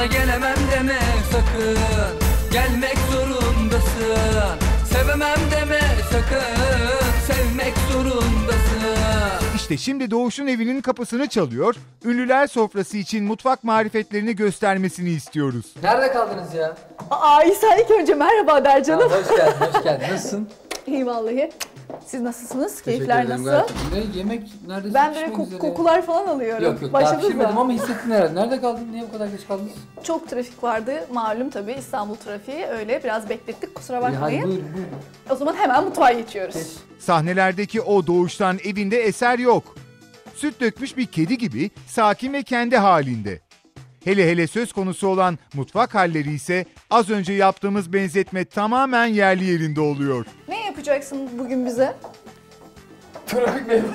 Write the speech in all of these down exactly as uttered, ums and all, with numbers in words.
Sana gelemem deme sakın, gelmek zorundasın. Sevemem deme sakın, sevmek zorundasın. İşte şimdi Doğuş'un evinin kapısını çalıyor, ünlüler sofrası için mutfak marifetlerini göstermesini istiyoruz. Nerede kaldınız ya? Aa İsa ilk önce merhaba der canım. Ha, hoş geldin, hoş geldin. Nasılsın? İyi vallahi. Siz nasılsınız? Teşekkür Keyifler ederim, nasıl? gayet iyi. Yemek neredeyse Ben böyle pişmek kok- üzere. kokular falan alıyorum. Yok yok, daha Başladınız pişirmedim mı? ama hissettin herhalde. Nerede kaldın? Niye bu kadar geç kaldınız? Çok trafik vardı malum tabii, İstanbul trafiği, öyle biraz beklettik, kusura İyi, hadi bakmayın. buyurun buyurun. O zaman hemen mutfağa geçiyoruz. Geç. Sahnelerdeki o Doğuş'tan evinde eser yok. Süt dökmüş bir kedi gibi sakin ve kendi halinde. Hele hele söz konusu olan mutfak halleri ise az önce yaptığımız benzetme tamamen yerli yerinde oluyor. Ne yapacaksın bugün bize? Trafik benim.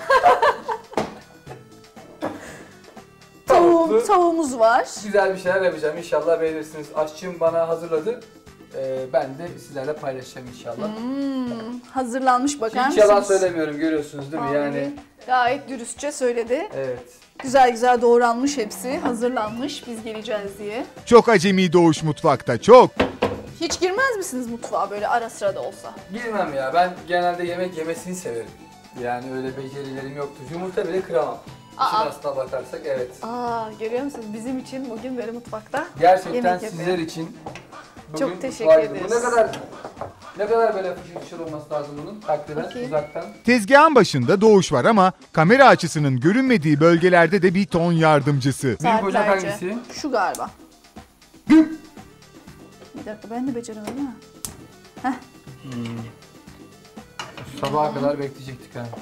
Tavuğum, tavuğumuz var. Güzel bir şeyler yapacağım. İnşallah beğenirsiniz. Aşçım bana hazırladı. Ee, ben de sizlerle paylaşacağım inşallah. Hmm, hazırlanmış, bakar Hiç mısınız? yalan söylemiyorum, görüyorsunuz değil mi? Vallahi Yani gayet dürüstçe söyledi. evet. Güzel güzel doğranmış hepsi, hazırlanmış biz geleceğiz diye. Çok acemi Doğuş mutfakta, çok. Hiç girmez misiniz mutfağa böyle ara sıra da olsa? Girmem ya. Ben genelde yemek yemesini severim. Yani öyle becerilerim yoktur. Yumurta bile kıramam. İşin Aa. aslına bakarsak evet. Aa, görüyor musunuz? Bizim için bugün böyle mutfakta Gerçekten yemek sizler yapıyor. için Çok bugün teşekkür mutfağa girdim. ederiz. Bu ne kadar ne kadar böyle fışır fışır olması lazım bunun takriben Bakayım. uzaktan. Tezgahın başında Doğuş var ama kamera açısının görünmediği bölgelerde de bir ton yardımcısı. Büyük ocak Saatlerce. hangisi? Şu galiba. Bir dakika, ben de beceremedim ha. Sabaha kadar bekleyecektik ha.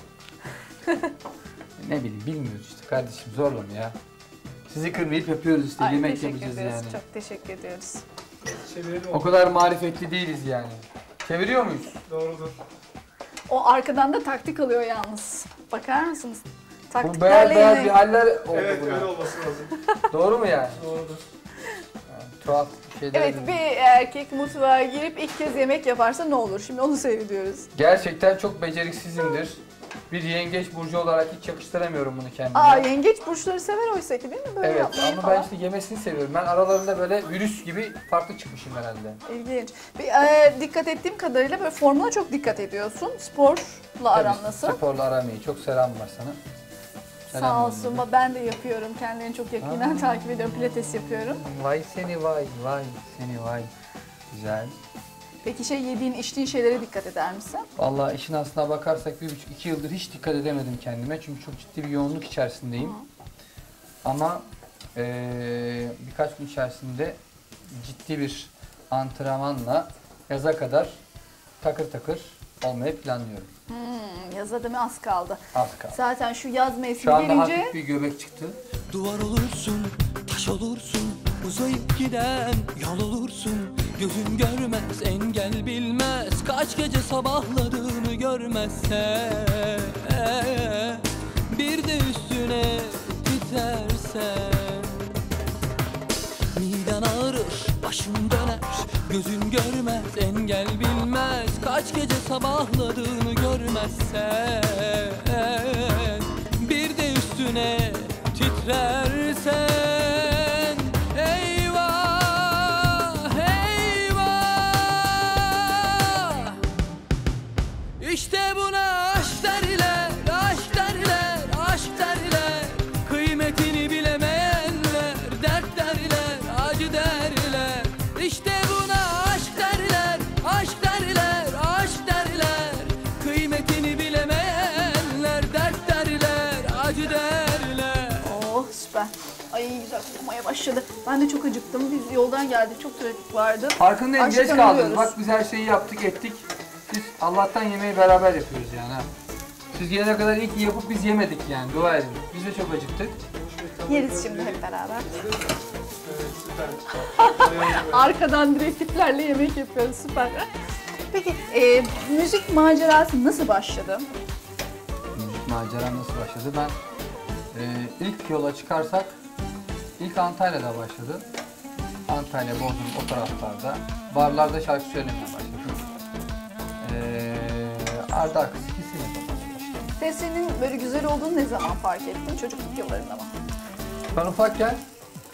Ne bileyim, bilmiyoruz işte kardeşim, zorlama ya. Sizi kırmayıp yapıyoruz işte, Ay, yemek teşekkür yapacağız ederiz. yani. Çok teşekkür ediyoruz. O kadar marifetli değiliz yani. Çeviriyor muyuz? Doğrudur. O arkadan da taktik alıyor yalnız. Bakar mısınız? Bu Taktiklerle beyaz beyaz yemek. bir haller oldu Evet, buna. öyle olması lazım. Doğru mu yani? Doğrudur. Yani tuhaf şeyler. Evet, bir erkek mutfağa girip ilk kez yemek yaparsa ne olur? Şimdi onu seyrediyoruz. Gerçekten çok beceriksizimdir. Bir yengeç burcu olarak hiç yakıştıramıyorum bunu kendime. Aa, yengeç burçları sever oysa ki değil mi? Böyle Evet yapmayı ama falan. ben işte yemesini seviyorum. Ben aralarında böyle virüs gibi farklı çıkmışım herhalde. İlginç. Bir, e, dikkat ettiğim kadarıyla böyle formuna çok dikkat ediyorsun. Sporla aran Tabii, nasıl? Sporla aram iyi. Çok selam var sana. Selam Sağ olsun. olsun. Ben de yapıyorum. Kendilerini çok yakından Aa. takip ediyorum. Pilates yapıyorum. Vay seni vay, vay seni vay. Güzel. Peki şey, yediğin, içtiğin şeylere dikkat eder misin? Vallahi işin aslına bakarsak bir buçuk iki yıldır hiç dikkat edemedim kendime. Çünkü çok ciddi bir yoğunluk içerisindeyim. Hı. Ama eee, birkaç gün içerisinde ciddi bir antrenmanla yaza kadar takır takır olmayı planlıyorum. Hmm, yaza deme az kaldı. Az kaldı. Zaten şu yaz Şu mevsimi anda gelince hafif bir göbek çıktı. Duvar olursun, taş olursun, uzayıp giden yol olursun. Gözün görmez, engel bilmez, kaç gece sabahladığını görmezse. Bir de üstüne titersen. Miden ağrır, başın döner, gözün görmez, engel bilmez, kaç gece sabahladığını görmezsen. Bir de üstüne titrersen. Eyvah, eyvah. İşte buna aşk derler, aşk derler, aşk derler. Kıymetini bilemeyenler, dert derler, acı derler. İşte buna aşk derler, aşk derler, aşk derler. Kıymetini bilemeyenler, dert derler, acı derler. oh süper. Ay güzel kokmaya başladı. Ben de çok acıktım. Biz yoldan geldik. Çok trafik vardı. Farkındayım, geç Açlıktan kaldınız. ölüyoruz. Bak biz her şeyi yaptık ettik. Biz Allah'tan yemeği beraber yapıyoruz yani ha. Siz gelene kadar ilk yapıp biz yemedik yani, dua edin. Biz de çok acıktık. Yeriz şimdi hep beraber. Evet, süper. Arkadan direktiflerle yemek yapıyoruz. Süper. Peki e, müzik macerası nasıl başladı? Müzik maceram nasıl başladı? Ben e, ilk yola çıkarsak ilk Antalya'da başladı. Antalya, Bodrum o taraflarda. Barlarda şarkı söylemeye başladım. E, Arda Akız ikisini yapmaya başladım. Sesinin böyle güzel olduğunu ne zaman fark ettin? Çocukluk yıllarında mı? Ben ufakken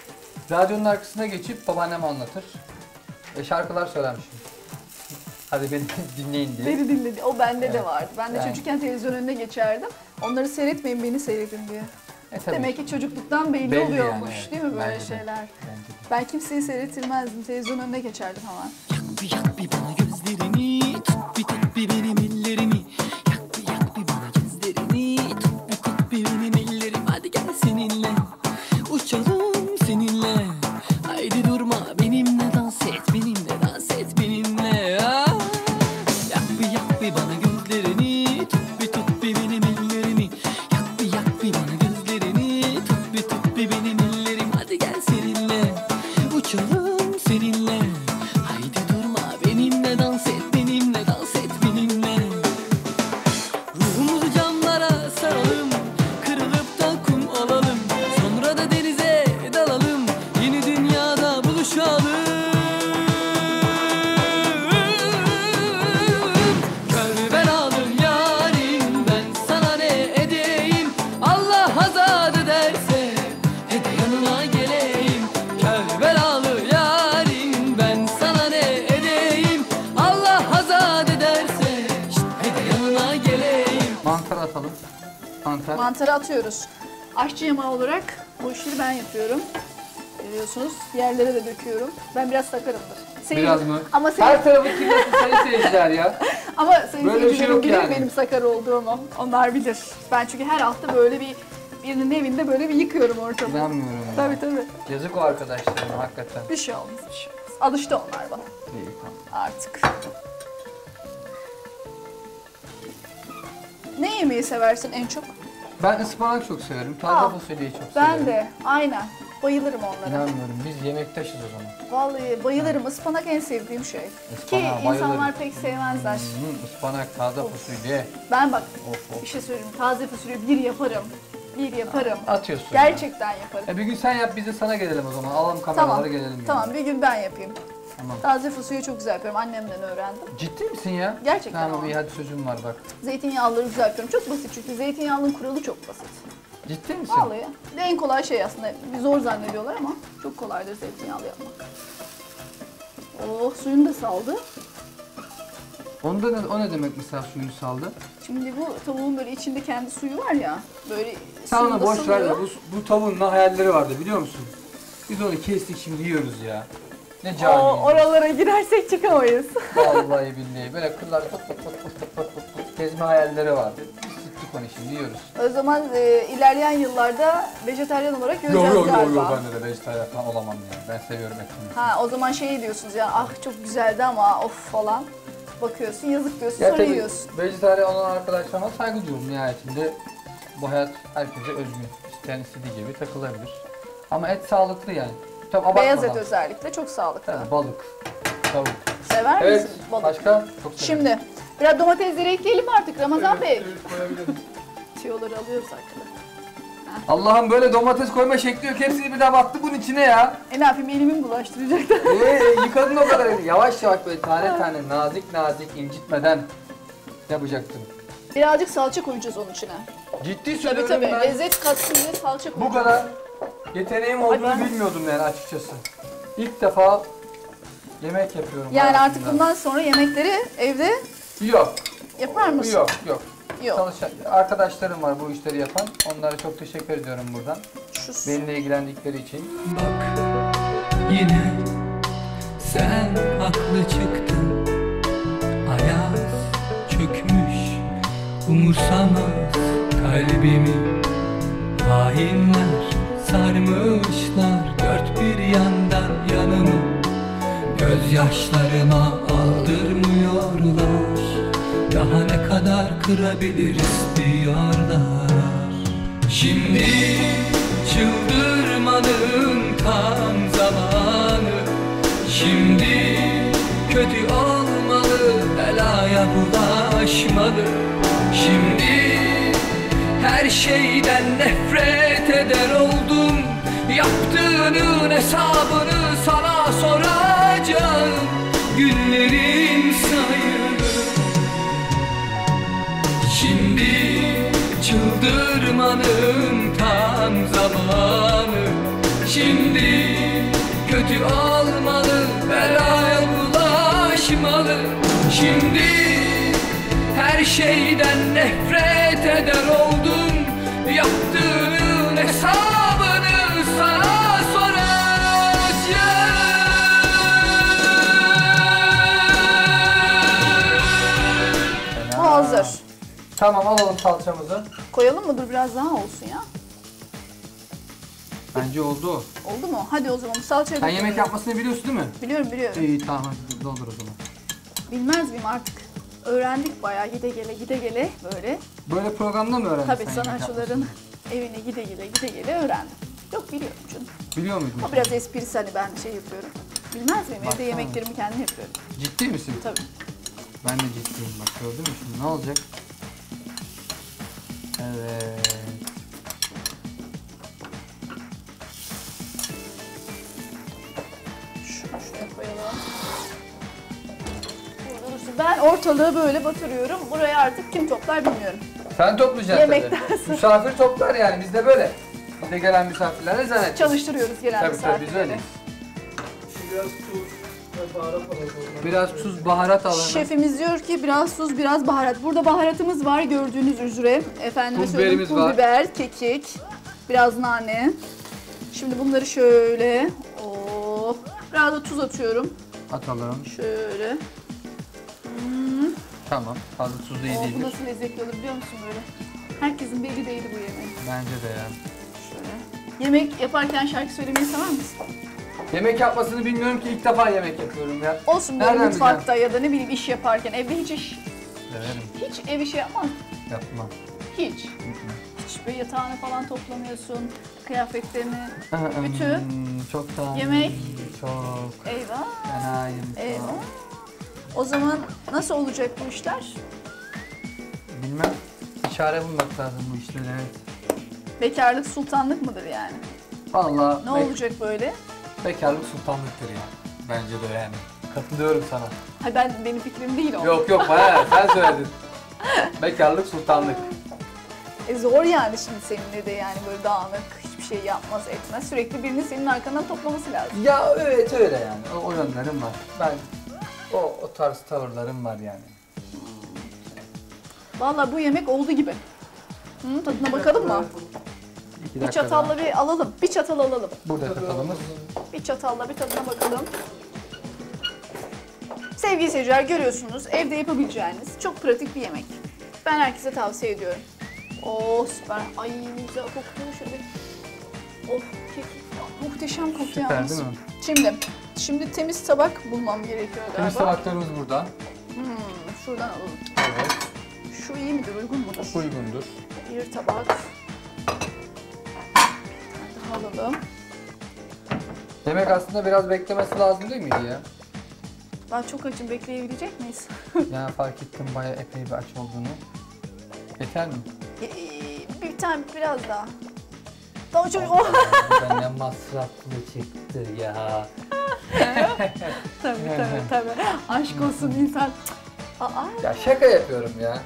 Radyonun arkasına geçip babaannem anlatır. E, şarkılar söylermişim. Hadi beni dinleyin diye. Beni dinledi. O bende Evet. de vardı. Ben de Yani. çocukken televizyon önüne geçerdim. Onları seyretmeyin, beni seyredin diye. E, tabii. Demek ki çocukluktan belli, Belli oluyormuş yani, evet. değil mi böyle Bence de. şeyler? Bence de. Ben kimseyi seyretilmezdim. Televizyon önüne geçerdim hemen. Yak bir yak bir bana gözlerini, tut bir tut bir benim ellerimi. Yak bir yak bir bana gözlerini, tut bir tut bir benim ellerimi. Hadi gel seninle, uçalım seninle. Haydi durma benimle dans et, benimle dans et benimle. Ah! Yak bir yak bir bana gözlerini, tut bir tut bir benim ellerimi. Yak bir yak bir bana gözlerini, tut bir tut bir benim ellerimi. Hadi gel seninle, uçalım seninle. Haydi durma benimle dans et, benimle dans et benimle. Ruhumuzu camlara saralım, kırılıp da kum alalım. Sonra da denize dalalım, yeni dünyada buluşalım. Kör belalım yarim, ben sana ne edeyim? Allah azad ederse, hadi yanına geleyim. Kör belalı yarim, ben sana ne edeyim? Allah azad ederse, şşt, hadi yanına geleyim. Mantar atalım. Mantar. Mantarı atıyoruz. Aşçı yamağı olarak bu işleri ben yapıyorum. Görüyorsunuz. Yerlere de döküyorum. Ben biraz sakarımdır. Seyir- Biraz mı? Ama seyir- Her tarafı kirletti sayın seyirciler ya. Ama sayın Böyle bir şey seyircilerim yok bilir yani. benim sakar olduğumu. Onlar bilir. Ben çünkü her hafta böyle bir birinin evinde böyle bir yıkıyorum ortamı. İnanmıyorum ya. Tabii tabii. Yazık o arkadaşlarım hakikaten. Bir şey olmaz. Bir şey olmaz. Alıştı onlar bana İyi, tamam. artık. Ne yemeği seversin en çok? Ben ıspanak çok severim. Taze Aa, fasulyeyi çok Ben severim. de. Aynen. Bayılırım onlara. İnanmıyorum. Biz yemektaşız o zaman. Vallahi bayılırım. Ispanak en sevdiğim şey. Ki Ispanağa insanlar bayılırım. pek sevmezler. Hmm, ıspanak, taze fasulye. Ben bak Of bir of. şey söyleyeyim. Taze fasulye bir yaparım. Bir yaparım. Atıyorsun. Gerçekten yaparım. Ya. E bir gün sen yap biz de sana gelelim o zaman. Alalım kameraları Tamam. gelelim. yani. Tamam bir gün ben yapayım. Tamam. Taze fasulye çok güzel yapıyorum. Annemden öğrendim. Ciddi misin ya? Gerçekten Tamam ama. iyi hadi sözüm var bak. Zeytinyağlıları güzel yapıyorum. Çok basit çünkü zeytinyağlının kuralı çok basit. Ciddi misin? Vallahi en kolay şey aslında. Bir zor zannediyorlar ama çok kolaydır zeytinyağlı yapmak. Oh suyunu da saldı. Onda ne, o ne demek mesela suyunu saldı? Şimdi bu tavuğun böyle içinde kendi suyu var ya. Böyle Sen onu suyunda boş ver salıyor. de bu, bu tavuğun ne hayalleri vardı biliyor musun? Biz onu kestik şimdi yiyoruz ya. Ne O cahil. oralara girersek çıkamayız. Vallahi billahi böyle kıllar pıt pıt pıt pıt pıt pıt pıt pıt gezme hayalleri vardı. Biz sıktık onu şimdi yiyoruz. O zaman e, ilerleyen yıllarda vejetaryen olarak göreceğiz galiba. ben de vejetaryen falan olamam ya. Ben seviyorum etini. Ha o zaman şey diyorsunuz ya ah çok güzeldi ama of falan. Bakıyorsun yazık diyorsun Ya sonra tabii yiyorsun. vejetaryen olan arkadaşlarıma saygı duyuyorum nihayetinde. Bu hayat herkese özgün. İsteyen istediği gibi takılabilir. Ama et sağlıklı yani. Tabii Beyaz et abartmadan. özellikle çok sağlıklı. Tabii balık, tavuk. Sever Evet, misin balık? başka? Çok severim. Şimdi biraz domatesleri ekleyelim mi artık Ramazan Bey? Evet, koyabiliriz. Tiyoları alıyoruz arkada. Allah'ım böyle domates koyma şekli yok. Hepsini bir daha battı bunun içine ya. E ne yapayım elimi mi bulaştıracaktım? Ee, yıkadın o kadar. Yavaş yavaş böyle tane tane nazik nazik incitmeden yapacaktın. Birazcık salça koyacağız onun içine. Ciddi Tabii söylüyorum tabii ben. lezzet katsın diye salça Bu koyacağız. kadar yeteneğim olduğunu ben- bilmiyordum yani açıkçası. İlk defa yemek yapıyorum. Yani artık hayatımda. bundan sonra yemekleri evde Yok, yapar mısın? yok, yok. Yok. Çalışan arkadaşlarım var bu işleri yapan. Onlara çok teşekkür ediyorum buradan. Şu Benimle ilgilendikleri için. Bak yine sen haklı çıktın. Ayaz çökmüş umursamaz kalbimi. Hainler sarmışlar dört bir yandan yanımı. Gözyaşlarıma aldırmıyorlar. Daha ne kadar kırabiliriz diyorlar. Şimdi çıldırmanın tam zamanı. Şimdi kötü olmalı, belaya bulaşmalı. Şimdi her şeyden nefret eder oldum. Yaptığının hesabını sana soracağım. Günlerin sayılı. Şimdi çıldırmanın tam zamanı. Şimdi kötü olmalı, belaya bulaşmalı. Şimdi her şeyden nefret eder oldum. Yaptığının hesabını sana soracağım. Bu hazır. Tamam, alalım salçamızı. Koyalım mı? Dur biraz daha olsun ya. Bence oldu. Oldu mu? Hadi o zaman salçayı Sen da yemek koyalım. yapmasını biliyorsun değil mi? Biliyorum biliyorum. İyi tamam, hadi doldur o zaman. Bilmez miyim artık? Öğrendik bayağı gide gele gide gele böyle. Böyle programda mı öğrendin Tabii sen yemek sanatçıların yapmasını? evine gide gele gide gele öğrendim. Yok biliyorum canım. Biliyor muydun? O biraz esprisi hani ben şey yapıyorum. Bilmez miyim? Evde Baksana. yemeklerimi kendim yapıyorum. Ciddi misin? Tabii. Ben de ciddiyim, bak gördün mü şimdi ne olacak? Evet. Şunu şuraya koyalım. Burada dursun. Ben ortalığı böyle batırıyorum. Buraya artık kim toplar bilmiyorum. Sen toplayacaksın Yemekten tabii. sonra. Misafir toplar yani, bizde böyle. Bizde gelen misafirlerle zannet. Çalıştırıyoruz gelen Tabii tabii, biz misafirleri. öyleyiz. Biraz tuz ve baharat alalım. Biraz tuz, baharat alalım. Şefimiz diyor ki biraz tuz, biraz baharat. Burada baharatımız var gördüğünüz üzere. Efendime Pul söyleyeyim, biberimiz pul var. biber, kekik, biraz nane. Şimdi bunları şöyle, oh, biraz da tuz atıyorum. Atalım. Şöyle. Tamam. Fazla tuzlu iyi Oh, bu değildir. nasıl lezzetli olur biliyor musun böyle? Herkesin belli değildi bu yemeği. Bence de ya. Şöyle. Yemek yaparken şarkı söylemeyi sever misin? Yemek yapmasını bilmiyorum ki, ilk defa yemek yapıyorum ya. Olsun böyle Nereden mutfakta ya da ne bileyim iş yaparken. Evde hiç iş, Severim. hiç ev işi yapmaz. Yapmam. Hiç. Hiç böyle yatağını falan toplamıyorsun, kıyafetlerini. Ütü. Hmm, çok tamam. Yemek. Çok. Eyvah. Fenayım. çok. Eyvah. O zaman nasıl olacak bu işler? Bilmem. Bir çare bulmak lazım bu işlere, evet. Bekarlık sultanlık mıdır yani? Vallahi Ne bek- olacak böyle? bekarlık sultanlıktır ya. Bence de yani. Katılıyorum sana. Hayır ben benim fikrim değil o. Yok yok, bayağı sen söyledin. Bekarlık sultanlık. E zor yani şimdi seninle de yani böyle dağınık, hiçbir şey yapmaz etmez. Sürekli birinin senin arkandan toplaması lazım. Ya evet öyle yani. O, o yönlerim var. Ben o, o tarz tavırlarım var yani. Vallahi bu yemek oldu gibi. Hı, tadına bakalım mı? İki Bir dakika çatalla daha. bir alalım. Bir çatal alalım. Burada çatalımız. Bir çatalla bir tadına bakalım. Sevgili seyirciler görüyorsunuz evde yapabileceğiniz çok pratik bir yemek. Ben herkese tavsiye ediyorum. Oo süper. Ay güzel kokuyor şöyle. Oh kekik falan. Muhteşem kokuyor Süper yalnız. değil mi? Şimdi, şimdi temiz tabak bulmam gerekiyor galiba. Temiz tabaklarımız burada. Hmm, şuradan alalım. Evet. Şu iyi midir, uygun mudur? Uygundur. Bir tabak. Bir tane daha alalım. Yemek aslında biraz beklemesi lazım değil miydi ya? Ben çok açım, bekleyebilecek miyiz? Yani fark ettim bayağı epey bir aç olduğunu. Yeter mi? Ee, bir tane biraz daha. Daha çok... Oh. Ben ne masraflı çıktı ya. tabii tabii tabii. Aşk olsun insan. Aa, Ya şaka yapıyorum ya.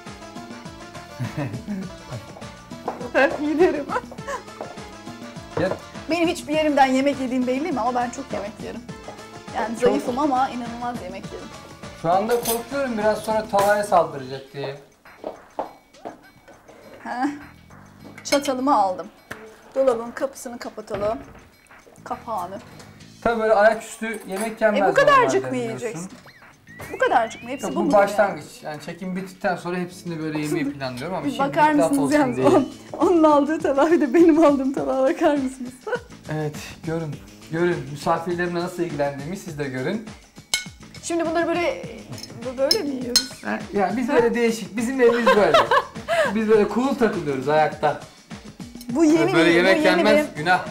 ben giderim. Ya Benim hiçbir yerimden yemek yediğim belli mi ama ben çok yemek yerim. Yani Çok- zayıfım ama inanılmaz yemek yerim. şu anda korkuyorum biraz sonra tavaya saldıracak diye. Heh. Çatalımı aldım. Dolabın kapısını kapatalım. Kapağını. Tabii böyle ayaküstü yemek yenmez. E bu kadarcık normalde mı biliyorsun. yiyeceksin? Bu kadarcık mı? Hepsi Yok, bu bu mu? başlangıç. Yani çekim bittikten sonra hepsini böyle yemeyi planlıyorum ama Bir şimdi bakar laf mısınız olsun yalnız? diye. Onun, onun aldığı tabağa bir de benim aldığım tabağa bakar mısınız? Evet, görün. Görün. Misafirlerimle nasıl ilgilendiğimi siz de görün. Şimdi bunları böyle böyle mi yiyoruz? Ha, Yani biz böyle değişik. Bizim evimiz böyle. Biz böyle cool takılıyoruz ayakta. Bu yeni böyle bir, yemek bu yeni yenmez. bir... Günah.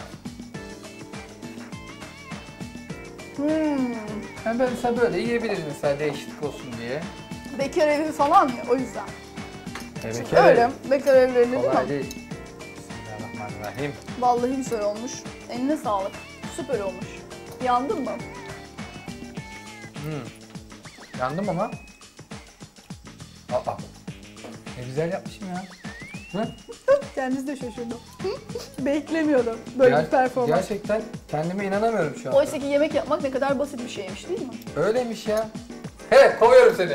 Hmm. Yani ben mesela böyle yiyebiliriz mesela değişiklik olsun diye. Bekar evi falan ya o yüzden. Evet, Öyle bekar evlerinde değil Kolay mi? değil. Bismillahirrahmanirrahim. Vallahi güzel olmuş. Eline sağlık. Süper olmuş. Yandın mı? Hmm. Yandım ama. Aa. Ne güzel yapmışım ya. Hı? Kendisi de şaşırdı. Beklemiyordum böyle Ger- bir performans. Gerçekten kendime inanamıyorum şu an. Oysa ki yemek yapmak ne kadar basit bir şeymiş değil mi? Öyleymiş ya. He, kovuyorum seni.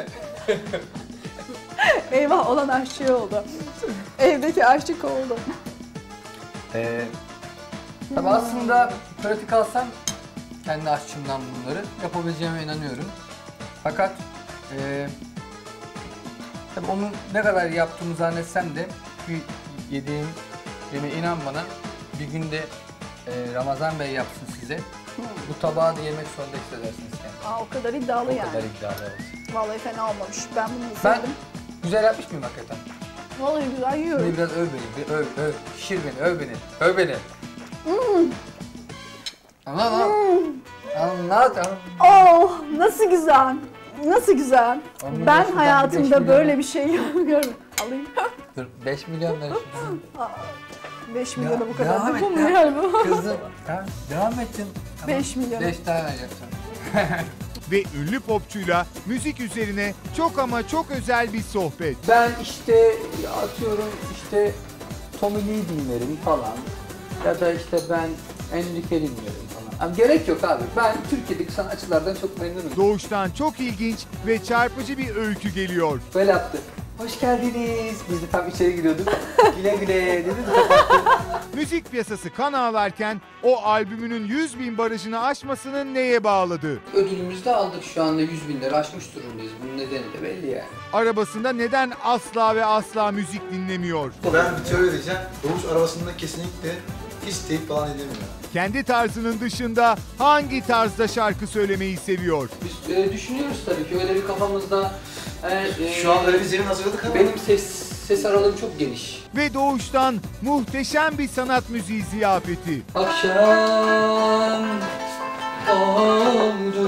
Eyvah, olan aşçı oldu. Evdeki aşçı kovuldu. Ee, tabii aslında pratik alsam kendi aşçımdan bunları yapabileceğime inanıyorum. Fakat e, tabii onun ne kadar yaptığımı zannetsem de bir yediğim yemeğe inan bana bir günde e, Ramazan Bey yapsın size. Bu tabağı da yemek zorunda hissedersiniz kendinizi. Aa, o kadar iddialı O yani. kadar iddialı evet. Vallahi fena olmamış. Ben bunu Ben izledim. güzel yapmış mıyım hakikaten? Vallahi güzel yiyorum. Şimdi biraz öv beni, bir öv, öv, şişir beni, öv beni, öv beni. Hmm. Anla lan. Anlat. Oh, nasıl güzel. Nasıl güzel. Onun Ben yaşından hayatımda beş milyon- böyle bir şey görmedim. Alayım. Dur, beş milyon ver şimdi. beş milyona bu Ya, kadar devam et değil mi ya. yani bu? Kızım, tamam, devam ettin. Tamam. beş milyon. beş tane vereceksin. Ve ünlü popçuyla müzik üzerine çok ama çok özel bir sohbet. Ben işte atıyorum işte Tommy Lee dinlerim falan. Ya da işte ben Enrique dinlerim falan. Ama gerek yok abi. Ben Türkiye'deki sanatçılardan çok memnunum. Doğuştan çok ilginç ve çarpıcı bir öykü geliyor. Böyle yaptı. Hoş geldiniz. Biz de tam içeri giriyorduk. Güle güle dedi de kapattı. Müzik piyasası kan ağlarken o albümünün yüz bin barajını aşmasının neye bağladı? Ödülümüzü de aldık şu anda yüz bin lira aşmış durumdayız. Bunun nedeni de belli yani. Arabasında neden asla ve asla müzik dinlemiyor? Ben bir teori edeceğim. Doğuş arabasında kesinlikle hiç teyp falan edemiyor. Kendi tarzının dışında hangi tarzda şarkı söylemeyi seviyor? Biz e, düşünüyoruz tabii ki öyle bir kafamızda. Yani, e, Şu anda öyle bir zemin hazırladık ama benim ses ses aralığım çok geniş. Ve doğuştan muhteşem bir sanat müziği ziyafeti. Akşam oldu,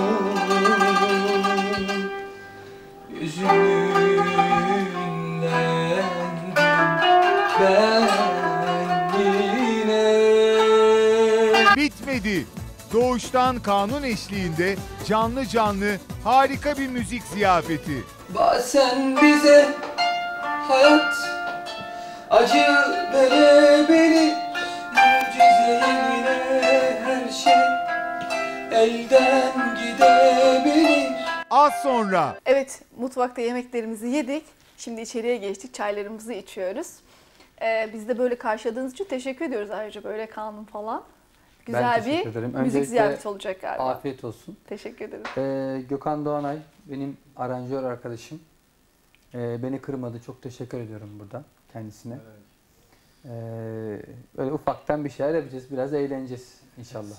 yüzünden ben yine. Bitmedi. Doğuştan kanun eşliğinde canlı canlı harika bir müzik ziyafeti. Bazen bize hayat acı verebilir, mucize yerine her şey elden gidebilir. Az sonra Evet, mutfakta yemeklerimizi yedik. Şimdi içeriye geçtik, çaylarımızı içiyoruz. Ee, biz de böyle karşıladığınız için teşekkür ediyoruz ayrıca böyle kanun falan. Güzel teşekkür bir ederim. müzik Öncelikle ziyareti olacak galiba. Afiyet olsun. Teşekkür ederim. Ee, Gökhan Doğanay benim aranjör arkadaşım. Ee, beni kırmadı. Çok teşekkür ediyorum buradan kendisine. Ee, böyle ufaktan bir şeyler yapacağız. Biraz eğleneceğiz inşallah.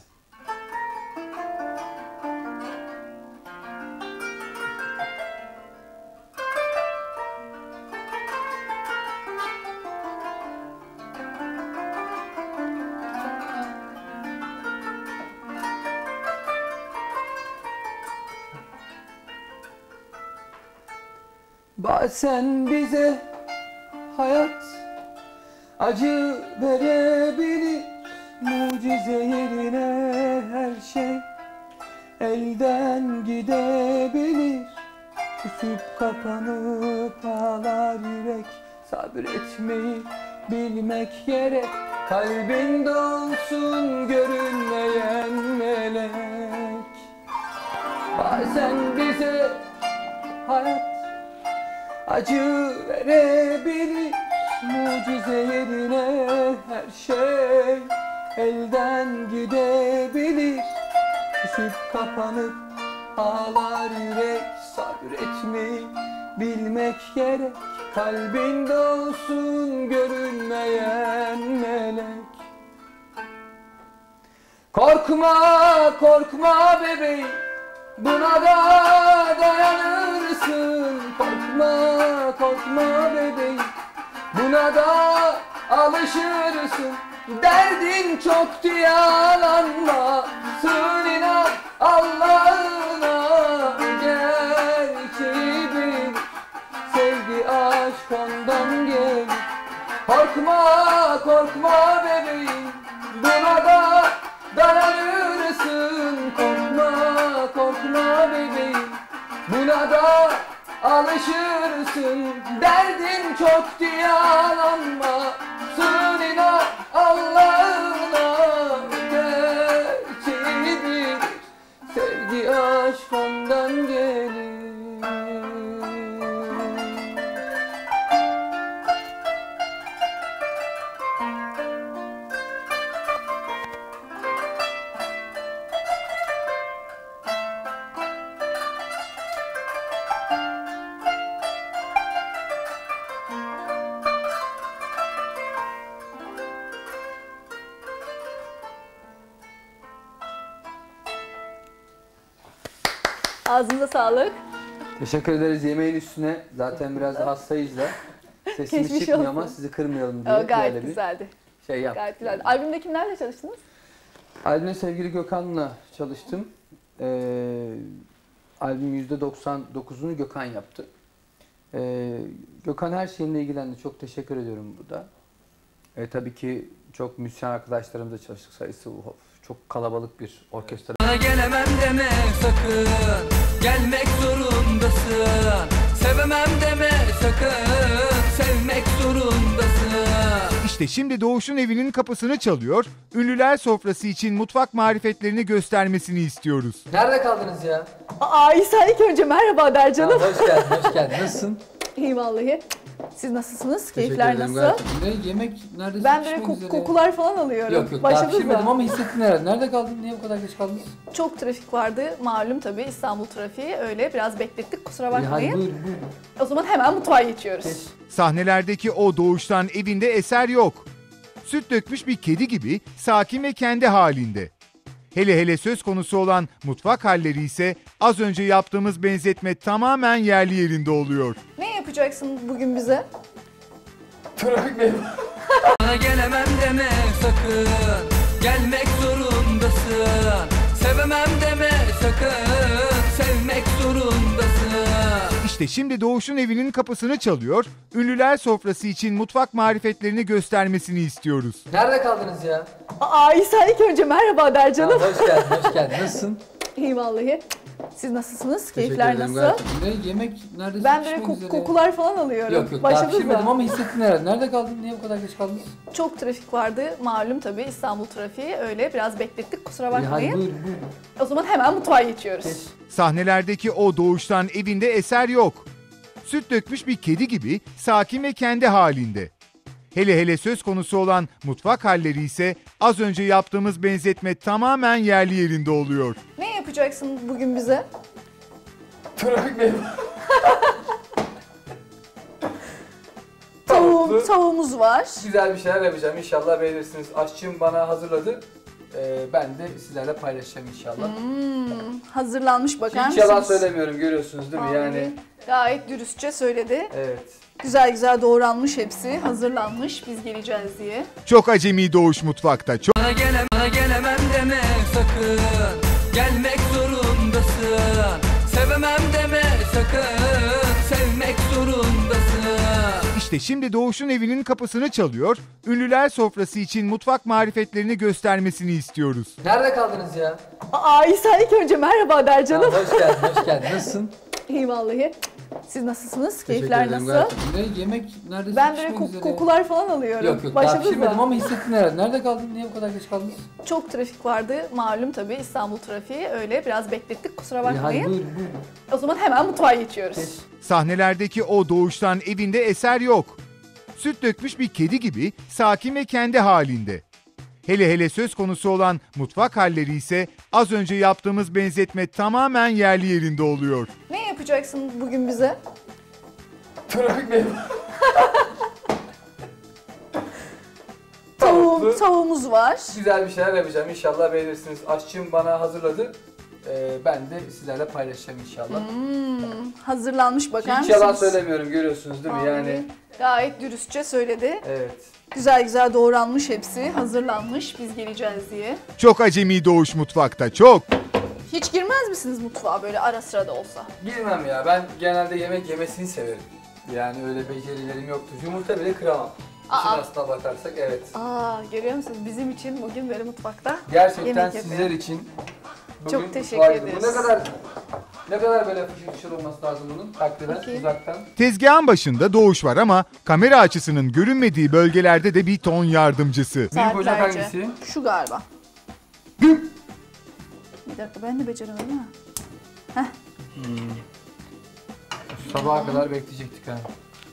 Bazen bize hayat acı verebilir, mucize yerine her şey elden gidebilir. Küsüp kapanıp ağlar yürek, sabretmeyi bilmek gerek. Kalbin dolsun görünmeyen melek. Bazen bize hayat acı verebilir, mucize yerine her şey elden gidebilir. Küsüp kapanıp ağlar yürek, sabretmeyi bilmek gerek. Kalbinde olsun görünmeyen melek. Korkma korkma bebeğim, buna da dayanırsın. Korkma korkma bebeğim, buna da alışırsın. Derdin çok diye ağlanma, sığın inan Allah'ına. Gerçeği bil, sevgi aşk ondan gelir. Korkma korkma bebeğim, buna da dayanırsın. Korkma korkma bebeğim, buna da alışırsın. Derdin çok diye ağlanma, sığın Sevgi aşk ondan gelir. Ağzınıza sağlık. Teşekkür ederiz yemeğin üstüne. Zaten biraz hastayız da. Sesimiz Geçmiş çıkmıyor olsun. ama sizi kırmayalım diye. Aa, gayet böyle bir güzeldi. şey yaptık. Gayet güzeldi. Albümde kimlerle çalıştınız? Albümde sevgili Gökhan'la çalıştım. Ee, albümün yüzde doksan dokuzunu Gökhan yaptı. Ee, Gökhan her şeyimle ilgilendi. Çok teşekkür ediyorum burada. Ee, tabii ki çok müzisyen arkadaşlarımızla çalıştık. Sayısı çok kalabalık bir orkestra. Bana gelemem deme sakın, gelmek zorundasın. Sevemem deme sakın, sevmek zorundasın. İşte şimdi Doğuş'un evinin kapısını çalıyor, ünlüler sofrası için mutfak marifetlerini göstermesini istiyoruz. Nerede kaldınız ya? Aa İsa ilk önce merhaba der canım. Ha, hoş geldin, hoş geldin. Nasılsın? İyi vallahi. Siz nasılsınız? Teşekkür Keyifler ederim, nasıl? gayet iyi. Ne, yemek neredeyse Ben böyle pişmek kok- üzere. kokular falan alıyorum. Yok yok daha Başladınız pişirmedim mı? ama hissettin herhalde. Nerede kaldın? Niye bu kadar geç kaldınız? Çok trafik vardı malum tabii İstanbul trafiği öyle biraz beklettik kusura İyi, hadi bakmayın. buyurun buyurun. O zaman hemen mutfağa geçiyoruz. Geç. Sahnelerdeki o Doğuş'tan evinde eser yok. Süt dökmüş bir kedi gibi sakin ve kendi halinde. Hele hele söz konusu olan mutfak halleri ise az önce yaptığımız benzetme tamamen yerli yerinde oluyor. Ne yapacaksın bugün bize? Trafik benim. Bana gelemem deme sakın, gelmek zorundasın. Sevemem deme sakın, sevmek zorundasın. İşte şimdi Doğuş'un evinin kapısını çalıyor, ünlüler sofrası için mutfak marifetlerini göstermesini istiyoruz. Nerede kaldınız ya? Aa İsa ilk önce merhaba der Ha, canım. hoş geldin, hoş geldin. Nasılsın? İyi vallahi. Siz nasılsınız? Teşekkür Keyifler ederim, nasıl? gayet iyi. Ne, yemek neredeyse Ben böyle pişmek kok- üzere. kokular falan alıyorum. Yok yok daha Başladınız pişirmedim mı? ama hissettin herhalde. Nerede kaldın? Niye bu kadar geç kaldınız? Çok trafik vardı malum tabii İstanbul trafiği öyle biraz beklettik kusura İyi, hadi bakmayın. buyurun buyurun. O zaman hemen mutfağa geçiyoruz. Geç. Sahnelerdeki o Doğuş'tan evinde eser yok. Süt dökmüş bir kedi gibi sakin ve kendi halinde. Hele hele söz konusu olan mutfak halleri ise az önce yaptığımız benzetme tamamen yerli yerinde oluyor. Ne yapacaksın bugün bize? Trafik benim. Tavuğum, tavuğumuz var. Güzel bir şeyler yapacağım inşallah beğenirsiniz. Aşçım bana hazırladı. Ee, ben de sizlerle paylaşacağım inşallah. Hmm, hazırlanmış bakar Hiç yalan mısınız? söylemiyorum görüyorsunuz değil mi? Vallahi Yani gayet dürüstçe söyledi. evet. Güzel güzel doğranmış hepsi. Hazırlanmış biz geleceğiz diye. Çok acemi Doğuş mutfakta. Çok Bana gelemem, bana gelemem deme sakın, gelmek zorundasın. Sevemem deme sakın, sevmek zorundasın. İşte şimdi Doğuş'un evinin kapısını çalıyor, ünlüler sofrası için mutfak marifetlerini göstermesini istiyoruz. Nerede kaldınız ya? Aa İsa ilk önce merhaba der Ha, canım. hoş geldin, hoş geldin. Nasılsın? İyi vallahi. Siz nasılsınız? Teşekkür Keyifler ederim, nasıl? gayet iyi. Ne, yemek neredeyse Ben böyle pişmek kok- üzere. kokular falan alıyorum. Yok yok daha Başladınız pişirmedim mı? ama hissettin herhalde. Nerede kaldın? Niye bu kadar geç kaldınız? Çok trafik vardı malum tabii İstanbul trafiği öyle biraz beklettik kusura İyi, hadi bakmayın. buyurun buyurun. O zaman hemen mutfağa geçiyoruz. Geç. Sahnelerdeki o Doğuş'tan evinde eser yok. Süt dökmüş bir kedi gibi sakin ve kendi halinde. Hele hele söz konusu olan mutfak halleri ise az önce yaptığımız benzetme tamamen yerli yerinde oluyor. Ne yapacaksın bugün bize? Trafik benim. Tavuğum, tavuğumuz var. Güzel bir şeyler yapacağım inşallah beğenirsiniz. Aşçım bana hazırladı. Ee, ben de sizlerle paylaşacağım inşallah. Hmm, hazırlanmış bakar Hiç mısınız? yalan söylemiyorum görüyorsunuz değil mi? Vallahi Yani gayet dürüstçe söyledi. evet. Güzel güzel doğranmış hepsi. Hazırlanmış biz geleceğiz diye. Çok acemi Doğuş mutfakta, çok. Hiç girmez misiniz mutfağa böyle ara sıra da olsa? Girmem ya. Ben genelde yemek yemesini severim. Yani öyle becerilerim yoktur. Yumurta bile kıramam. Aa. İşin aslına bakarsak evet. Aa görüyor musunuz bizim için bugün böyle mutfakta Gerçekten yemek sizler yapıyor. için bugün Çok teşekkür mutfağa- ederiz. Bu ne kadar ne kadar böyle fışır fışır olması lazım bunun takriben Bakayım. uzaktan. Tezgahın başında Doğuş var ama kamera açısının görünmediği bölgelerde de bir ton yardımcısı. Büyük ocak Saatlerce. hangisi? Şu galiba. Bir dakika ben de beceremedim ha. Sabaha kadar bekleyecektik ha.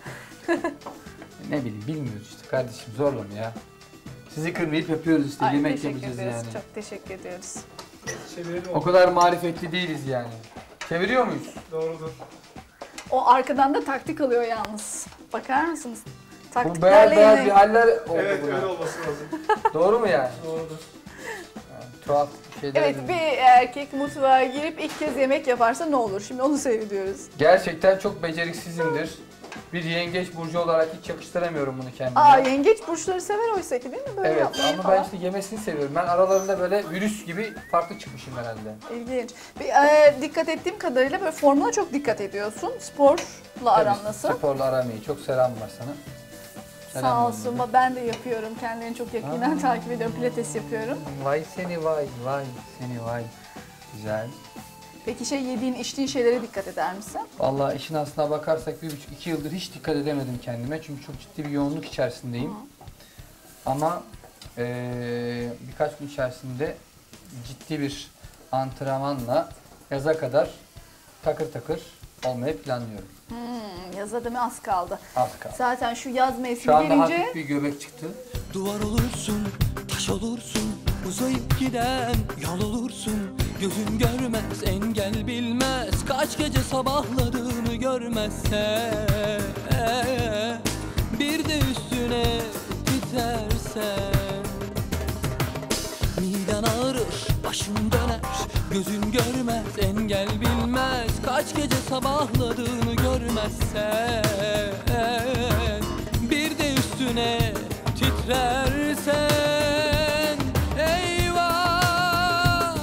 Ne bileyim bilmiyoruz işte kardeşim zorlama ya. Sizi kırmayıp yapıyoruz işte Ay, yemek teşekkür yapacağız ediyoruz. yani. Çok teşekkür ediyoruz. Çevirelim O kadar marifetli değiliz yani. Çeviriyor muyuz? Doğrudur. O arkadan da taktik alıyor yalnız. Bakar mısınız? Bu Taktiklerle beyaz beyaz yemek. bir haller oldu Evet buna. öyle olması lazım. Doğru mu yani? Doğrudur. Yani tuhaf şeyler. Evet, dedim. bir erkek mutfağa girip ilk kez yemek yaparsa ne olur? Şimdi onu seyrediyoruz. Gerçekten çok beceriksizimdir. Bir yengeç burcu olarak hiç yakıştıramıyorum bunu kendime. Aa, yengeç burçları sever oysa ki değil mi? Böyle Evet yapmayı ama falan. ben işte yemesini seviyorum. Ben aralarında böyle virüs gibi farklı çıkmışım herhalde. İlginç. Bir, e, dikkat ettiğim kadarıyla böyle formuna çok dikkat ediyorsun. Sporla aran Tabii, nasıl? Sporla aram iyi. Çok selam var sana. Selam Sağ olsun. olsun. Ben de yapıyorum. Kendilerini çok yakından Aa. takip ediyorum. Pilates yapıyorum. Vay seni vay, vay seni vay. Güzel. Peki şey yediğin, içtiğin şeylere dikkat eder misin? Vallahi işin aslına bakarsak bir buçuk iki yıldır hiç dikkat edemedim kendime. Çünkü çok ciddi bir yoğunluk içerisindeyim. Hı. Ama eee, birkaç gün içerisinde ciddi bir antrenmanla yaza kadar takır takır olmayı planlıyorum. Hmm, yaza değil mi? Az kaldı. Az kaldı. Zaten şu yaz Şu mevsimi anda gelince hafif bir göbek çıktı. Duvar olursun, taş olursun, uzayıp giden yol olursun. Gözün görmez, engel bilmez, kaç gece sabahladığını görmezse. Bir de üstüne titersen. Miden ağrır, başın döner, gözün görmez, engel bilmez, kaç gece sabahladığını görmezsen. Bir de üstüne titrersen. Eyvah,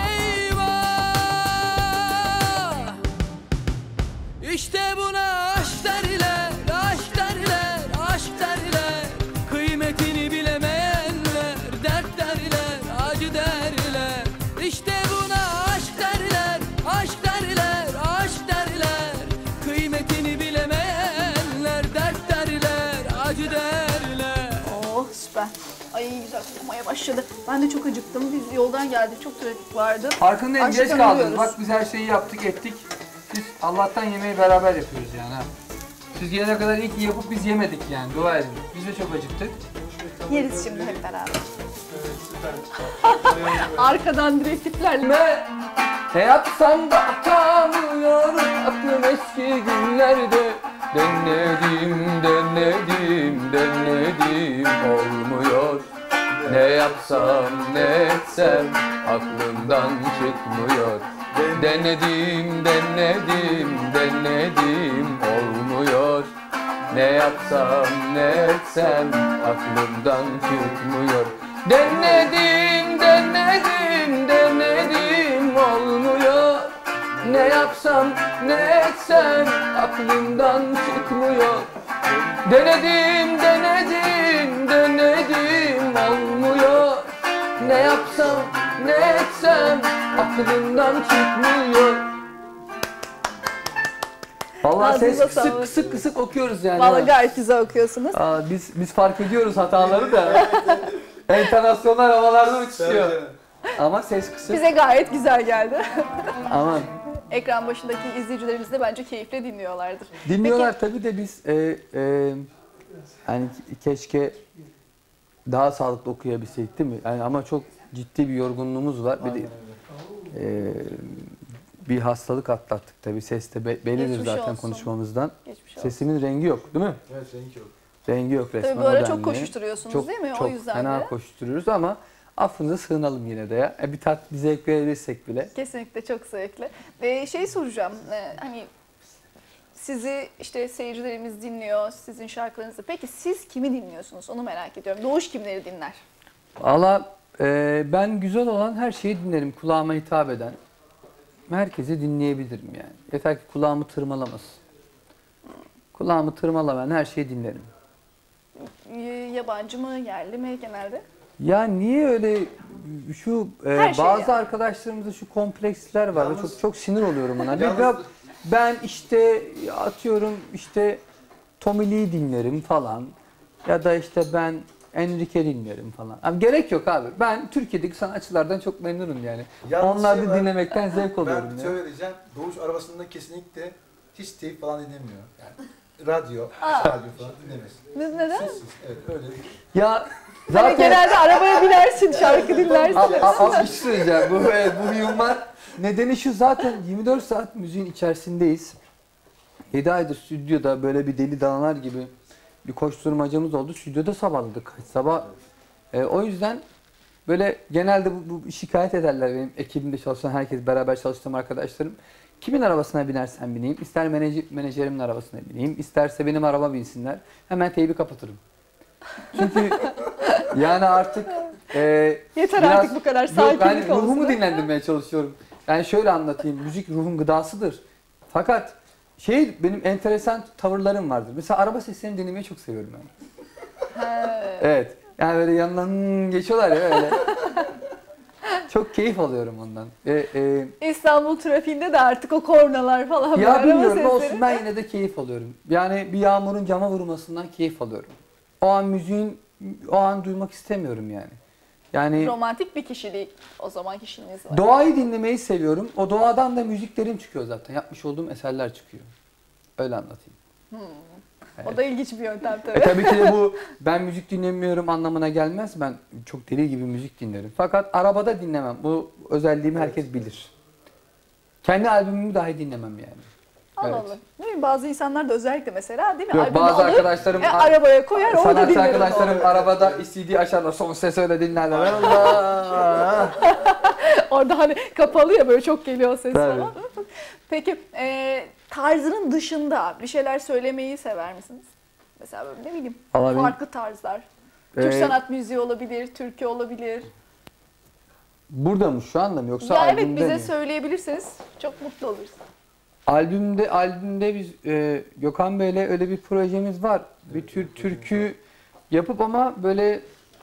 eyvah. İşte buna aşk derler, aşk derler, aşk derler. Kıymetini bilemeyenler, dert derler, acı derler. İşte buna aşk derler, aşk derler, aşk derler. Kıymetini bilemeyenler, dert derler, acı derler. oh süper. Ay güzel kokmaya başladı. Ben de çok acıktım. Biz yoldan geldik. Çok trafik vardı. Farkındayım, geç Açlıktan kaldınız. ölüyoruz. Bak biz her şeyi yaptık ettik. Siz Allah'tan yemeği beraber yapıyoruz yani ha. Siz gelene kadar ilk yapıp biz yemedik yani, dua edin. Biz de çok acıktık. Yeriz şimdi hep beraber. Evet süper. Arkadan direktiflerle. Ne, ne yapsam da atamıyorum aklım eski günlerde. Denedim, denedim, denedim olmuyor. Ne yapsam, ne etsem aklımdan çıkmıyor. Denedim, denedim, denedim olmuyor. Ne yapsam, ne etsem aklımdan çıkmıyor. Denedim, denedim, denedim olmuyor. Ne yapsam, ne etsem aklımdan çıkmıyor. Denedim, denedim, denedim olmuyor. Ne yapsam, ne etsem aklımdan çıkmıyor. Vallahi ses Ağzınıza kısık sağlık. kısık kısık okuyoruz yani. Vallahi ha. gayet güzel okuyorsunuz. Aa, biz biz fark ediyoruz hataları da. Entonasyonlar havalarda uçuşuyor. Ama ses kısık. Bize gayet güzel geldi. Aman. Ekran başındaki izleyicilerimiz de bence keyifle dinliyorlardır. Dinliyorlar tabii de biz e, e, hani keşke daha sağlıklı okuyabilseydik değil mi? Yani ama çok ciddi bir yorgunluğumuz var. Bir de e, bir hastalık atlattık tabii. Ses de be- bellidir Geçmiş zaten olsun. konuşmamızdan. Geçmiş olsun. Sesimin rengi yok değil mi? Evet renk yok. Rengi yok resmen. Tabii bu ara o çok denli. koşuşturuyorsunuz Çok, değil mi? çok O yüzden fena de. koşturuyoruz ama affınıza sığınalım yine de ya. E, bir tat, bir zevk verebilirsek bile. Kesinlikle çok zevkli. Ve şey soracağım, e, hani sizi işte seyircilerimiz dinliyor, sizin şarkılarınızı. Peki siz kimi dinliyorsunuz? Onu merak ediyorum. Doğuş kimleri dinler? Valla e, ben güzel olan her şeyi dinlerim. Kulağıma hitap eden. Herkesi dinleyebilirim yani. Yeter ki kulağımı tırmalamasın. Kulağımı tırmalamayan her şeyi dinlerim. Y- Yabancı mı, yerli mi genelde? Ya niye öyle şu e, Her şey bazı yani. arkadaşlarımızda şu kompleksler var. Yalnız- çok çok sinir oluyorum ona. Bir- Yalnız- ben, ben işte atıyorum işte Tommy Lee dinlerim falan. Ya da işte ben Enrique dinlerim falan. Abi gerek yok abi. Ben Türkiye'deki sanatçılardan çok memnunum yani. Yalnız Onları şey var, dinlemekten zevk alıyorum Ben ya. şöyle diyeceğim, Doğuş arabasında kesinlikle hiç teyp falan dinlemiyor. Yani radyo, radyo falan dinlemez. Ne- Neden? Sessiz, evet öyle. Ya Hani zaten genelde arabaya binersin, şarkı dinlersin. Abi, abi bir şey söyleyeceğim. Bu, evet, bu huyum var. Nedeni şu, zaten yirmi dört saat müziğin içerisindeyiz. yedi aydır stüdyoda böyle bir deli danalar gibi bir koşturmacamız oldu. Stüdyoda sabahladık. Kaç sabah. Ee, o yüzden böyle genelde bu, bu şikayet ederler benim ekibimde çalışan herkes, beraber çalıştığım arkadaşlarım. Kimin arabasına binersen bineyim, ister menajer, menajerimin arabasına bineyim, isterse benim araba binsinler. Hemen teybi kapatırım. Çünkü yani artık e, Yeter biraz- artık bu kadar Yok, sakinlik ben olsun. ruhumu dinlendirmeye çalışıyorum. Yani şöyle anlatayım, müzik ruhun gıdasıdır. Fakat şey, benim enteresan tavırlarım vardır. Mesela araba seslerini dinlemeyi çok seviyorum ben. He. Evet. Yani böyle yanından "Hmm" geçiyorlar ya öyle. Çok keyif alıyorum ondan. E, e, İstanbul trafiğinde de artık o kornalar falan. böyle ya araba bilmiyorum, sesleri. olsun, ben yine de keyif alıyorum. Yani bir yağmurun cama vurmasından keyif alıyorum. O an müziğin, o an duymak istemiyorum yani. Yani Romantik bir kişilik o zaman kişiliğiniz var. doğayı dinlemeyi seviyorum. O doğadan da müziklerim çıkıyor zaten. Yapmış olduğum eserler çıkıyor. Öyle anlatayım. O da ilginç bir yöntem tabii. E tabii ki de bu ben müzik dinlemiyorum anlamına gelmez. Ben çok deli gibi müzik dinlerim. Fakat arabada dinlemem. Bu özelliğimi herkes bilir. Kendi albümümü dahi dinlemem yani. Allah Evet. Allah. Değil mi? Bazı insanlar da özellikle mesela değil mi? Yok, Albümü bazı alır, arkadaşlarım e, arabaya koyar, orada sanatçı dinler. arkadaşlarım onu. arabada C D açarlar, son ses öyle dinlerler. Allah! Orada hani kapalı ya, böyle çok geliyor ses Tabii. falan. Peki e, tarzının dışında bir şeyler söylemeyi sever misiniz? Mesela böyle ne bileyim Vallahi benim- farklı tarzlar. Türk Ee, sanat müziği olabilir, türkü olabilir. Burada mı şu anda mı yoksa Ya evet, albümde bize mi? söyleyebilirseniz çok mutlu oluruz. Albümde albümde biz e, Gökhan Bey'le öyle bir projemiz var. Bir tür türkü yapıp ama böyle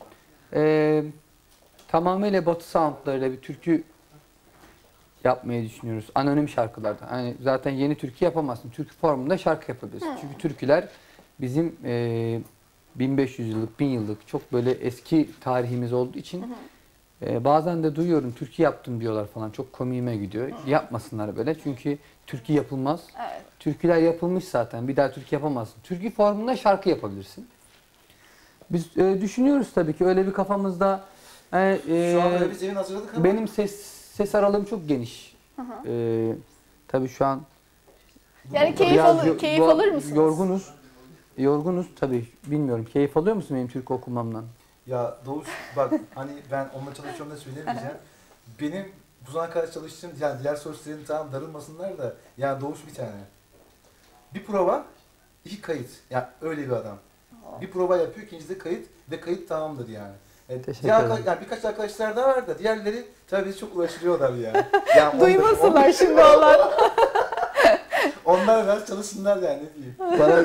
e, tamamıyla Batı soundlarıyla bir türkü yapmayı düşünüyoruz. Anonim şarkılardan. Hani zaten yeni türkü yapamazsın. Türkü formunda şarkı yapabilirsin. Çünkü türküler bizim e, bin beş yüz yıllık, bin yıllık çok böyle eski tarihimiz olduğu için e, bazen de duyuyorum türkü yaptım diyorlar falan. Çok komiğime gidiyor. Yapmasınlar böyle. Çünkü türkü yapılmaz. Evet. Türküler yapılmış zaten. Bir daha türkü yapamazsın. Türkü formunda şarkı yapabilirsin. Biz e, düşünüyoruz tabii ki öyle bir kafamızda. Yani, e, Şu an öyle biz evin hazırladık ama benim ses ses aralığım çok geniş. E, tabii şu an Yani keyif, biraz alır, yo- keyif bu- alır mısınız? Yorgunuz. Yorgunuz tabii. Bilmiyorum. Keyif alıyor musun benim türkü okumamdan? ya Doğuş bak hani ben onunla çalışıyorum da söylemeyeceğim. Benim bu zamana kadar çalıştığım yani diğer solistlerin tamam darılmasınlar da yani Doğuş bir tane. Bir prova, iki kayıt. Yani öyle bir adam. Bir prova yapıyor, ikincide kayıt ve kayıt tamamdır yani. Yani, Teşekkür diğer, ederim. yani birkaç arkadaşlar daha var da diğerleri tabii bizi çok uğraştırıyorlar yani. yani Duymasınlar şimdi onlar. Onlar biraz çalışsınlar yani ne diyeyim. Bana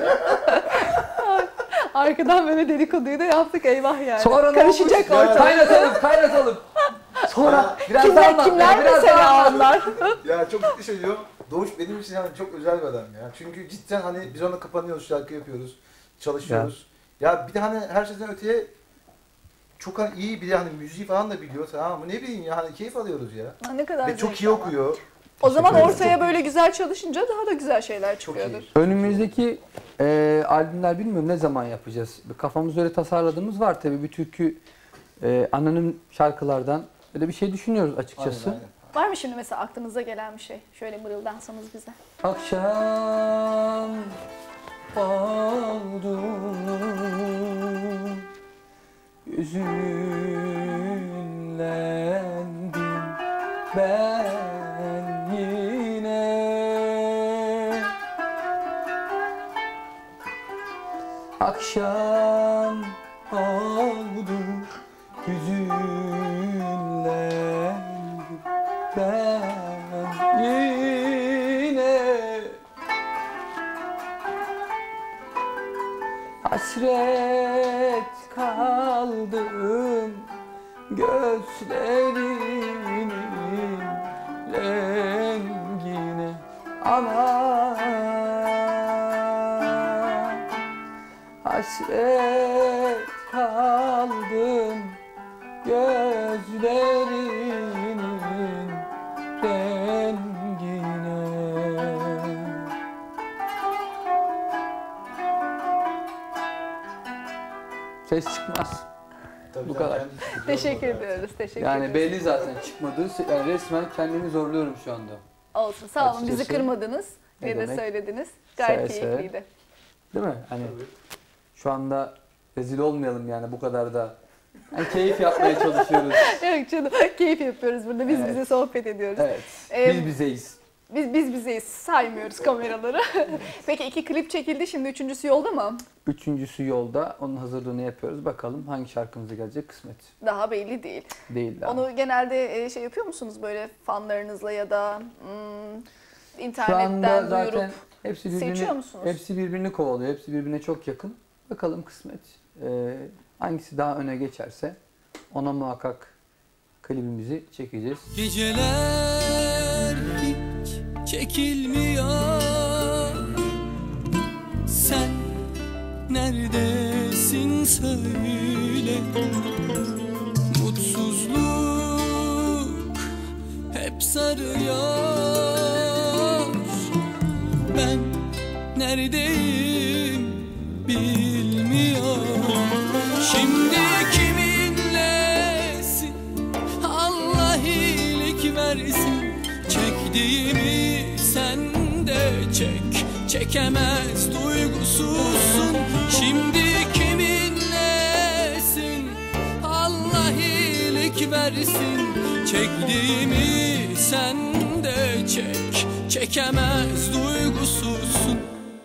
Arkadan böyle dedikoduyu da yaptık, eyvah yani. sonra ne Karışacak olmuş? ortalık. Kaynatalım, kaynatalım. Sonra biraz daha Kimler, anlat. kimler biraz mesela daha anlat. onlar? Ya çok ciddi söylüyorum. Doğuş benim için yani çok özel bir adam ya. Çünkü cidden hani biz onunla kapanıyoruz, şarkı yapıyoruz, çalışıyoruz. Ya, bir de hani her şeyden öteye çok hani iyi bir de hani müziği falan da biliyor, tamam mı? Ne bileyim ya hani keyif alıyoruz ya. Ne kadar Ve çok zevkli iyi ama. okuyor. O zaman ederim. ortaya böyle güzel çalışınca daha da güzel şeyler Çok çıkıyordur. iyi. Önümüzdeki e, albümler bilmiyorum ne zaman yapacağız. Kafamızda öyle tasarladığımız var tabii, bir türkü e, anonim şarkılardan öyle bir şey düşünüyoruz açıkçası. Aynen, aynen. Var mı şimdi mesela aklınıza gelen bir şey? Şöyle mırıldansanız bize. Akşam oldu, hüzünlendim ben yine. Akşam oldu, hüzünlendim ben yine. Hasret kaldım gözlerinin rengine, ama hasret kaldım gözlerinin rengine. Ses çıkmaz. Tabii Bu canım, kadar. kendi hissediyorum Teşekkür orada. ediyoruz. Teşekkür Yani ediyoruz. belli zaten çıkmadı. Yani resmen kendimi zorluyorum şu anda. Olsun. Sağ olun. Bizi Açıkçası kırmadınız. ne Ne de demek? söylediniz. Gayet Seve seve. keyifliydi. Değil mi? Hani Tabii. şu anda rezil olmayalım yani bu kadar da. Yani keyif yapmaya çalışıyoruz. Evet canım. Keyif yapıyoruz burada. Biz Evet. bize sohbet ediyoruz. Evet. Ee, Biz bizeyiz. Biz biz bizeyiz. Saymıyoruz kameraları. Peki iki klip çekildi. Şimdi üçüncüsü yolda mı? Üçüncüsü yolda. Onun hazırlığını yapıyoruz. Bakalım hangi şarkımıza gelecek kısmet. Daha belli değil. Değil daha. Onu genelde e, şey yapıyor musunuz böyle fanlarınızla ya da hmm, Şu internetten anda zaten duyurup hepsi seçiyor birbirini, musunuz? hepsi birbirini kovalıyor. Hepsi birbirine çok yakın. Bakalım kısmet. Ee, hangisi daha öne geçerse ona muhakkak klibimizi çekeceğiz. Geceler hiç çekilmiyor. Sen neredesin söyle. Mutsuzluk hep sarıyor. Ben neredeyim bilmiyorum. Şimdi kiminlesin? Allah iyilik versin. Çektiğimi sen de çek. Çekemez duygusuzsun. Şimdi kiminlesin? Allah iyilik versin. Çektiğimi sen de çek. Çekemez duygusuzsun.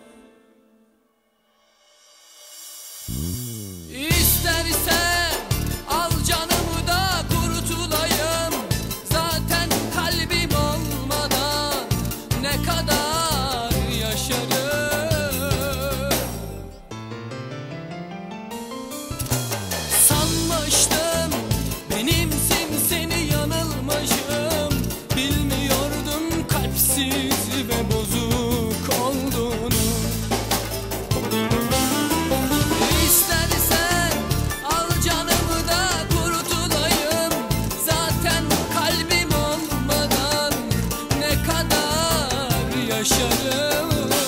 İstersen al canımı da kurtulayım. Zaten kalbim olmadan ne kadar yaşarım. Sanmıştım benimsin, seni yanılmışım. Bilmiyordum kalpsiz ve bozuk olduğunu. İstersen al canımı da kurtulayım. Zaten kalbim olmadan ne kadar yaşarım.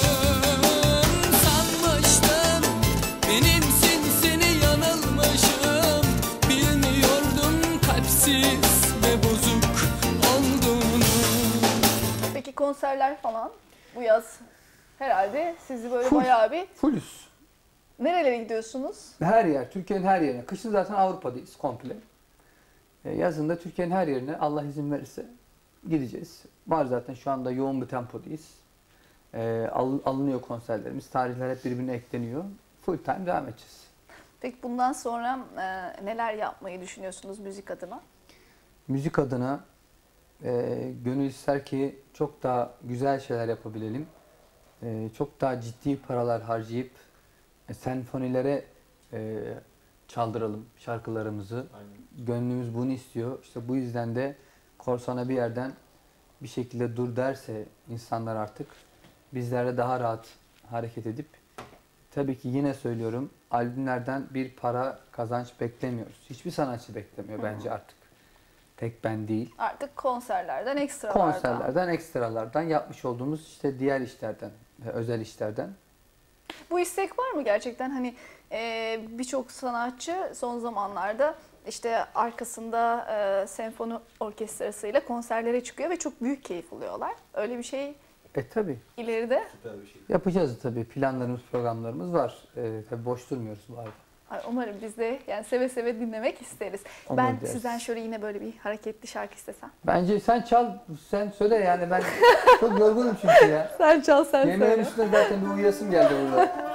Sanmıştım benimsin, seni yanılmışım. Bilmiyordum kalpsiz ve bozuk olduğunu. Peki konserler falan bu yaz herhalde sizi böyle Full. bayağı bir Fullüz. nerelere gidiyorsunuz? Her yer, Türkiye'nin her yerine. Kışın zaten Avrupa'dayız komple. E, yazın da Türkiye'nin her yerine Allah izin verirse gideceğiz. Var zaten şu anda yoğun bir tempodayız. E, al- alınıyor konserlerimiz. Tarihler hep birbirine ekleniyor. Full time devam edeceğiz. Peki bundan sonra e, neler yapmayı düşünüyorsunuz müzik adına? Müzik adına e, gönül ister ki çok daha güzel şeyler yapabilelim. E, çok daha ciddi paralar harcayıp e, senfonilere e, çaldıralım şarkılarımızı. Aynen. Gönlümüz bunu istiyor. İşte bu yüzden de Korsan'a bir yerden bir şekilde dur derse insanlar artık bizler de daha rahat hareket edip tabii ki yine söylüyorum albümlerden bir para kazanç beklemiyoruz. Hiçbir sanatçı beklemiyor bence artık. Tek ben değil. Artık konserlerden, ekstralardan. Konserlerden, ekstralardan, yapmış olduğumuz işte diğer işlerden, özel işlerden. Bu istek var mı gerçekten? Hani e, birçok sanatçı son zamanlarda işte arkasında e, senfoni orkestrasıyla konserlere çıkıyor ve çok büyük keyif alıyorlar. Öyle bir şey E tabii ileride Süper bir şey. yapacağız tabii. Planlarımız, programlarımız var. E, tabii boş durmuyoruz bu arada. ay, umarım biz de yani seve seve dinlemek isteriz. Onu ben deriz. sizden şöyle yine böyle bir hareketli şarkı istesem. Bence sen çal, sen söyle yani ben çok yorgunum çünkü ya. Sen çal sen Yemeğin söyle. üstüne zaten bir uyuyasım geldi orada.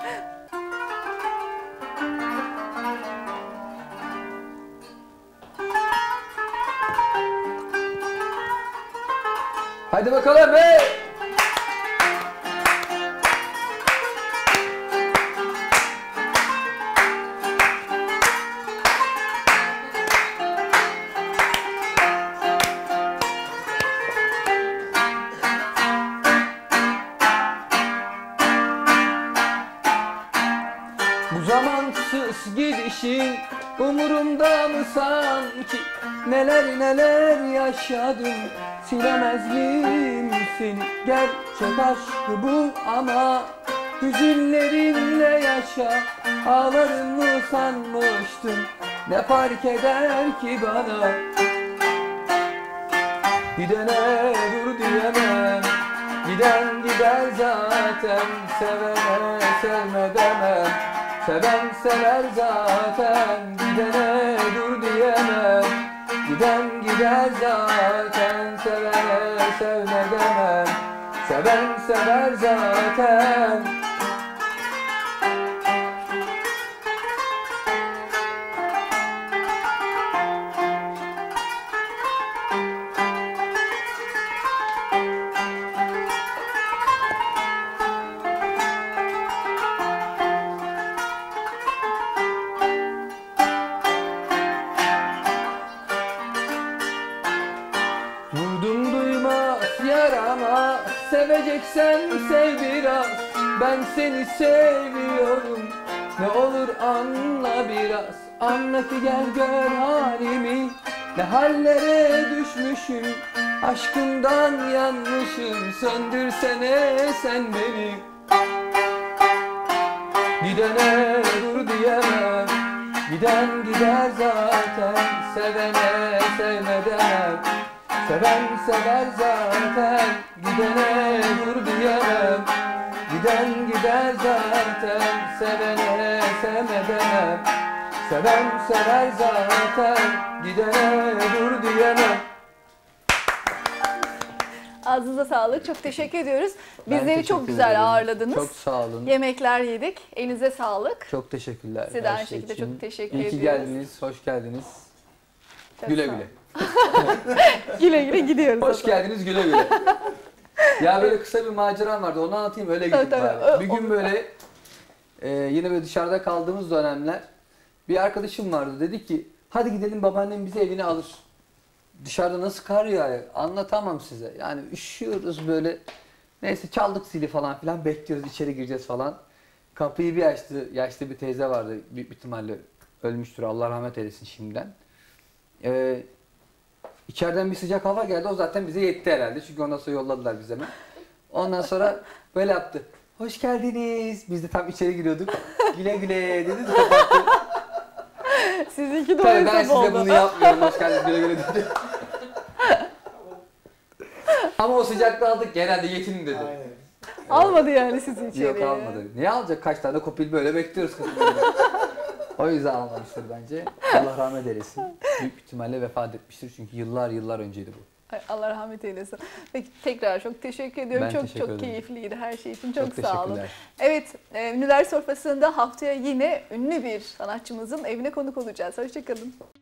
Hadi bakalım be! Bu zamansız duymaz gidişin, umurumda mı sanki? Neler neler yaşadım, silemez miyim seni? Gerçek aşkı bu ama hüzünlerinle yaşa. Ağlarım mı sanmıştım, ne fark eder ki bana? Gidene dur diyemem, giden gider zaten. Sevene sevme demem, seven sever zaten. Gidene dur diyemem, giden gider zaten. Sevene sevme demem, seven sever zaten. Vurdum duymaz yarama, seveceksen sev biraz. Ben seni seviyorum, ne olur anla biraz. Anla ki gel gör halimi, ne hallere düşmüşüm. Aşkından yanmışım, söndürsene sen beni. Gidene dur diyemem, giden gider zaten. Sevene sevme demem, seven sever zaten. Gidene dur diyemem, giden gider zaten. Sevene sevme demem, seven sever zaten. Gidene dur diyemem. Ağzınıza sağlık. Çok teşekkür ediyoruz. Ben Bizleri çok teşekkür güzel ederim. ağırladınız. Çok sağ olun. Yemekler yedik. Elinize sağlık. Çok teşekkürler. Size de her aynı şey şekilde için. çok teşekkür İyi ki ediyoruz. geldiniz, hoş geldiniz. Çok Güle sağ güle. Güle güle gidiyoruz. Hoş o zaman. geldiniz, güle güle. Ya böyle kısa bir maceram vardı, onu anlatayım öyle Tabii, gidip tabii. bari. Ö- Bir gün olur. böyle e, yine böyle dışarıda kaldığımız dönemler bir arkadaşım vardı, dedi ki hadi gidelim babaannem bizi evine alır. Dışarıda nasıl kar yağıyor anlatamam size. Yani üşüyoruz böyle. Neyse çaldık zili falan filan, bekliyoruz içeri gireceğiz falan. Kapıyı bir açtı, yaşlı bir teyze vardı, büyük ihtimalle ölmüştür, Allah rahmet eylesin şimdiden. Ee, içeriden bir sıcak hava geldi, o zaten bize yetti herhalde çünkü ondan sonra yolladılar bize hemen. Ondan sonra böyle yaptı. Hoş geldiniz. Biz de tam içeri giriyorduk. Güle güle dedi de kapattı. Sizinki de Tabii ben oysa size oldu. bunu yapmıyorum. Hoş geldiniz güle güle dedi. Ama o sıcakta aldık genelde yetinin dedi. Aynen. Almadı yani sizi içeriye. Yok almadı. Niye alacak? Kaç tane kopil böyle bekliyoruz kapıda. O yüzden almamıştır bence. Allah rahmet eylesin. Büyük ihtimalle vefat etmiştir çünkü yıllar yıllar önceydi bu. Ay, Allah rahmet eylesin. Peki tekrar çok teşekkür ediyorum. Ben çok teşekkür çok ederim. keyifliydi her şey için. Çok, Çok sağ olun. teşekkürler. Evet, e, Ünlüler Sofrası'nda haftaya yine ünlü bir sanatçımızın evine konuk olacağız. Hoşçakalın.